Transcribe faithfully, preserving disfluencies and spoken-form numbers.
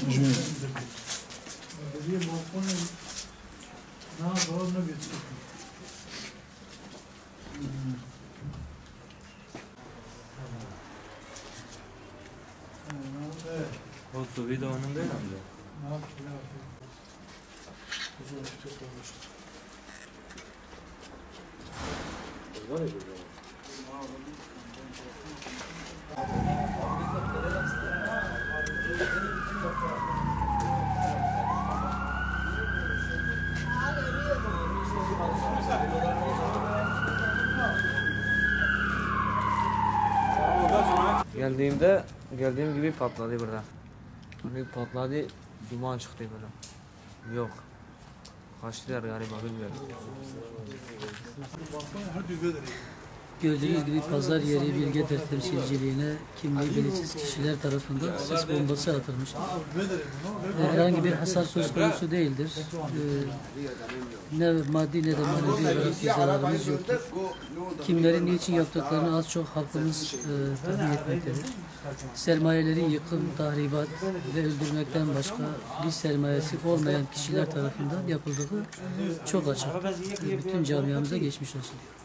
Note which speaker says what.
Speaker 1: O su bir de onun değil mi?
Speaker 2: Geldiğimde geldiğim gibi patladı burada. Hani patladı, duman çıktı böyle. Yok. Kaçtılar galiba, bilmiyorum.
Speaker 3: Gördüğünüz gibi pazar yeri Bilgedir temsilciliğine kimliği belirsiz kişiler tarafından ses bombası atılmıştır. Herhangi bir hasar söz konusu değildir. Ee, ne maddi ne de manevi olarak bir zararımız yoktur. Kimlerin niçin yaptıklarını az çok halkımız e, tahmin etmektedir. Sermayelerin yıkım, tahribat ve öldürmekten başka bir sermayesi olmayan kişiler tarafından yapıldığı çok açık. Bütün camiamıza geçmiş olsun.